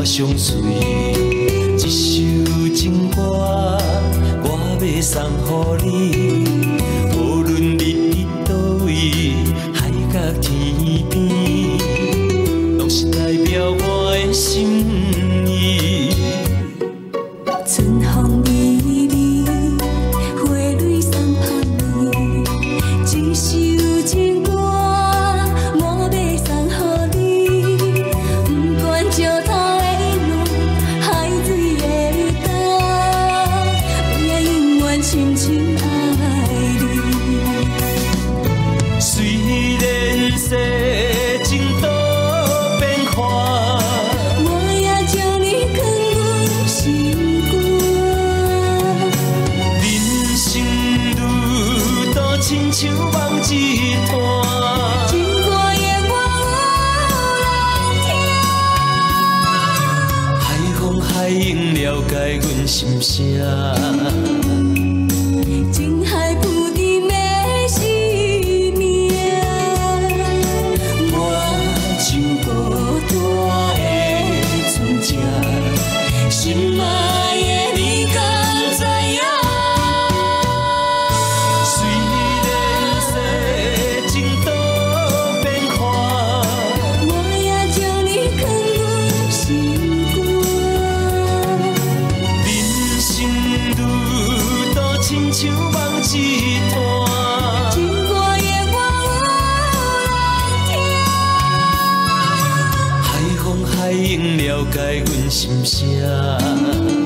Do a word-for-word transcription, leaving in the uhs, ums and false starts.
伴相随。一首情歌，我要送予你，无论你伫倒位，海角天边，拢是代表我的心意。 春风微微，花蕊送予你，一首情歌，我要送予你。不管石头的路，海水的干，我也永远深深爱你。 虽然世情多变化， 我也将你藏阮心肝。 人生路途亲像梦一段， 情歌永远有人听。 海风海涌了解阮心声。 情海浮沉的生命， 我像孤单的船只，心爱的你敢知影？虽然世情多变化， 我也将你藏阮心肝。 人生路途亲像梦一段， 情歌永远有人听。 海风海涌了解阮心声。